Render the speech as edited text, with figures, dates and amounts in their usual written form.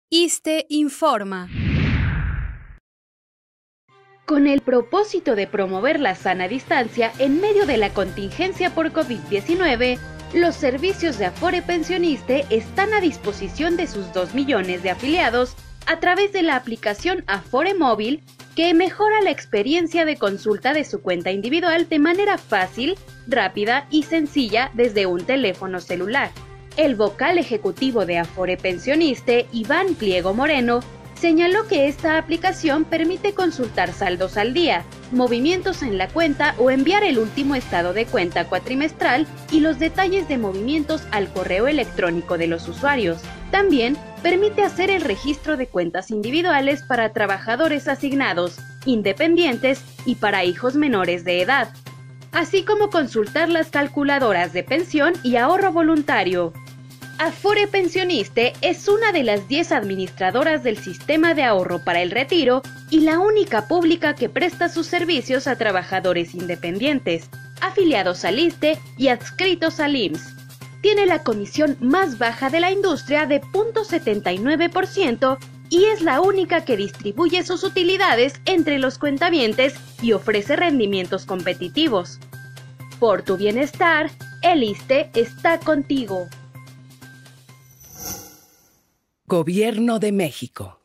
ISSSTE informa. Con el propósito de promover la sana distancia en medio de la contingencia por COVID-19, los servicios de Afore Pensioniste están a disposición de sus 2 millones de afiliados a través de la aplicación Afore Móvil, que mejora la experiencia de consulta de su cuenta individual de manera fácil, rápida y sencilla desde un teléfono celular. El vocal ejecutivo de Afore Pensioniste, Iván Pliego Moreno, señaló que esta aplicación permite consultar saldos al día, movimientos en la cuenta o enviar el último estado de cuenta cuatrimestral y los detalles de movimientos al correo electrónico de los usuarios. También permite hacer el registro de cuentas individuales para trabajadores asignados, independientes y para hijos menores de edad, así como consultar las calculadoras de pensión y ahorro voluntario. Afore Pensioniste es una de las 10 administradoras del sistema de ahorro para el retiro y la única pública que presta sus servicios a trabajadores independientes, afiliados al ISSSTE y adscritos al IMSS. Tiene la comisión más baja de la industria de 0.79% y es la única que distribuye sus utilidades entre los cuentavientes y ofrece rendimientos competitivos. Por tu bienestar, el ISSSTE está contigo. Gobierno de México.